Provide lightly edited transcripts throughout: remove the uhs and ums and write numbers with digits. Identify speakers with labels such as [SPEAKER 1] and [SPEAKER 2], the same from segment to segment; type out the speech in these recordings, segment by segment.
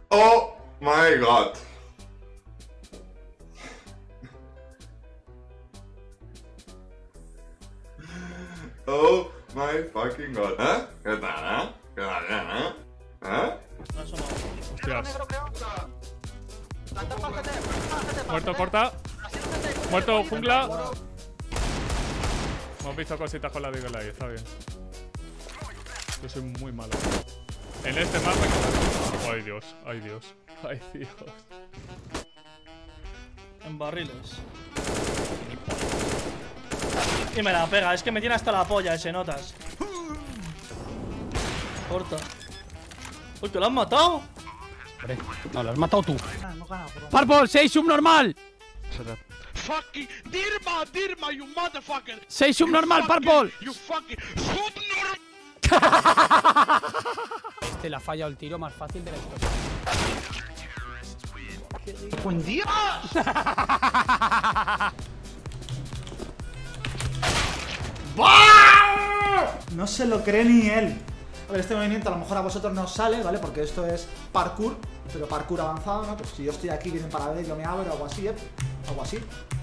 [SPEAKER 1] Oh my god. Oh my fucking god. ¿Eh? ¿Qué tal, ¿Qué tal, ¿Eh?
[SPEAKER 2] No, eso no.
[SPEAKER 3] Hostias. Muerto, corta. Muerto, jungla. Hemos visto cositas con la Deagle ahí, está bien. Yo soy muy malo. En este mapa. Ay Dios, ay Dios, ay Dios.
[SPEAKER 2] En barriles. Y me la pega, es que me tiene hasta la polla ese notas. Corta. Uy, ¿te lo has matado?
[SPEAKER 4] No, lo has matado tú.
[SPEAKER 2] No gana, bro.
[SPEAKER 4] ¡Purple! ¡6 subnormal!
[SPEAKER 5] Fucking Dirma, you motherfucker!
[SPEAKER 4] 6 subnormal, Purple.
[SPEAKER 5] You fucking subnormal!
[SPEAKER 4] Este le ha fallado el tiro más fácil de la historia.
[SPEAKER 5] ¡Buen día!
[SPEAKER 6] No se lo cree ni él. A ver, este movimiento a lo mejor a vosotros no os sale, ¿vale? Porque esto es parkour, pero parkour avanzado, ¿no? Pues si yo estoy aquí, vienen para ver, yo me abro, algo así, algo así.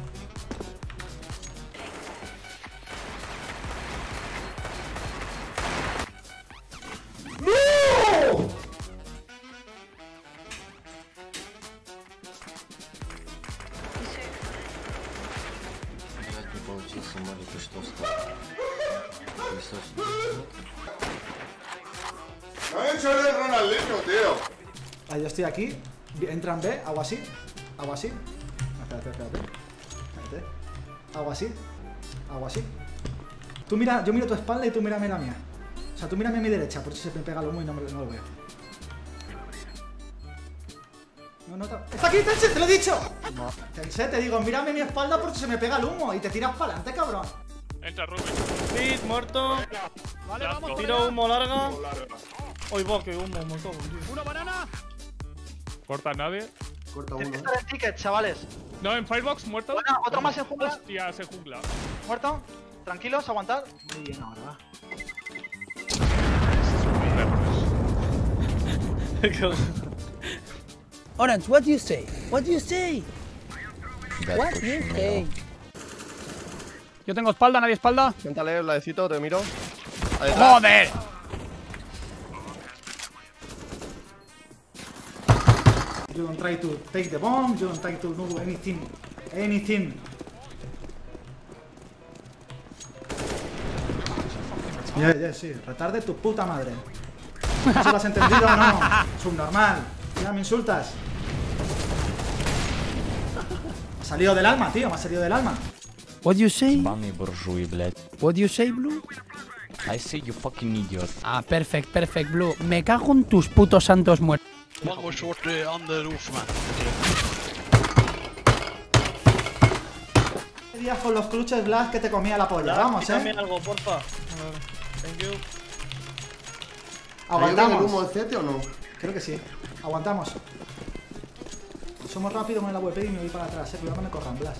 [SPEAKER 6] ¡No!
[SPEAKER 7] Не получился, может, ты что стал?
[SPEAKER 1] No he hecho el Ronaldinho, tío.
[SPEAKER 6] Ahí yo estoy aquí, entran B, hago así, hago así. Espérate. Hago así, hago así. Tú mira, yo miro tu espalda y tú mírame la mía. O sea, tú mírame a mi derecha, por si se me pega el humo y no lo veo. No, ¡está aquí, Tense! ¡Te lo he dicho! No. Tense, te digo, mírame mi espalda por si se me pega el humo y te tiras para adelante, cabrón.
[SPEAKER 3] Entra, Rubén.
[SPEAKER 2] Hit, muerto.
[SPEAKER 4] Vale, vamos.
[SPEAKER 2] Tiro humo larga. Uy, va, que humo, me cago, tío.
[SPEAKER 4] ¡Una banana!
[SPEAKER 3] Corta a nadie.
[SPEAKER 7] Corta
[SPEAKER 5] Tienes que
[SPEAKER 7] uno.
[SPEAKER 5] estar en ticket, chavales.
[SPEAKER 3] No, en Firebox, muerto.
[SPEAKER 5] Bueno, otro más en jungla.
[SPEAKER 3] Hostia, ese jungla.
[SPEAKER 5] Muerto. Tranquilos, aguantad.
[SPEAKER 6] Muy bien, ahora va.
[SPEAKER 4] Orange, what do you say? What do you say? What do you say? Yo tengo espalda, nadie espalda.
[SPEAKER 8] Siéntale el ladecito, te miro.
[SPEAKER 4] ¡Joder!
[SPEAKER 6] You don't try to take the bomb, you don't try to do anything. Ya, sí, retarde tu puta madre. ¿No se lo has entendido o no? Subnormal. Ya me insultas. Me ha salido del alma, tío, me ha salido del alma.
[SPEAKER 4] What do you say?
[SPEAKER 7] Банный буржуй, блядь.
[SPEAKER 4] What do you say, Blue?
[SPEAKER 7] I say you fucking idiot.
[SPEAKER 4] Ah, perfect, Blue. Me cago en tus putos santos muertos.
[SPEAKER 5] One more short on the roof, man.
[SPEAKER 6] ¿Qué días con los clutches Blas que te comía la polla? Vamos,
[SPEAKER 2] También algo, porfa. Thank you.
[SPEAKER 6] Aguantamos.
[SPEAKER 8] el humo del CT o no?
[SPEAKER 6] Creo que sí. Aguantamos. Somos rápidos con la WP y me voy para atrás, cuidado que me corran, Blas.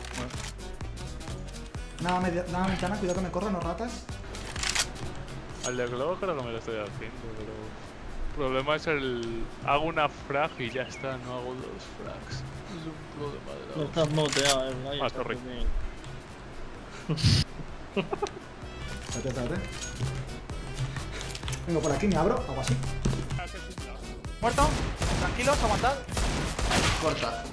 [SPEAKER 6] Nada, nada ventana, cuidado que me corran los ratas.
[SPEAKER 3] Al de globo creo que me lo estoy haciendo, pero... El problema es el... Hago una frag y ya está, no hago dos frags. Es un problema de
[SPEAKER 2] No
[SPEAKER 3] la...
[SPEAKER 2] estás muteado,
[SPEAKER 3] Ah, sorry.
[SPEAKER 6] Espérate. Vengo por aquí, me abro, hago así.
[SPEAKER 5] Muerto. Tranquilos, aguantad.
[SPEAKER 8] Corta.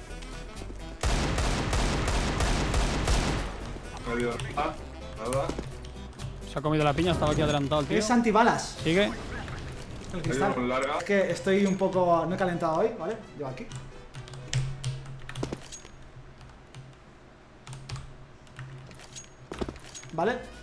[SPEAKER 1] Medio. Nada.
[SPEAKER 4] Se ha comido la piña, estaba aquí adelantado el tío.
[SPEAKER 6] Es antibalas.
[SPEAKER 4] Sigue.
[SPEAKER 6] El cristal.
[SPEAKER 1] Medio larga.
[SPEAKER 6] Es que estoy un poco... No he calentado hoy, ¿vale? Llevo aquí. ¿Vale?